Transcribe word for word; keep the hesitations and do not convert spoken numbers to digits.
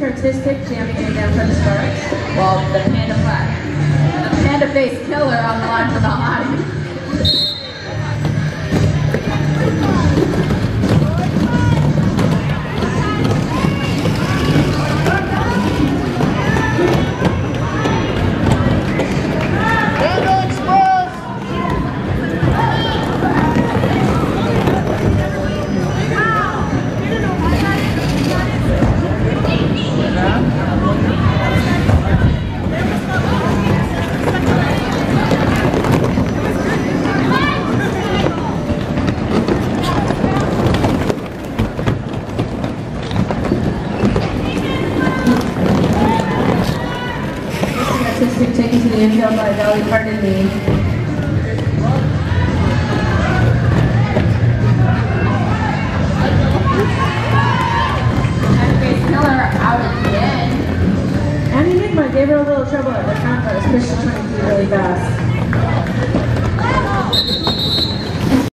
artistic, jamming it again for the Sparks. Well, the Panda Flat. The Panda Face Killer on the line for the line. Taken to the infield by Dolly Pardon Me. And Face Killer out again. Annie Nigma gave her a little trouble at the contest, pushed the twenty-two really fast.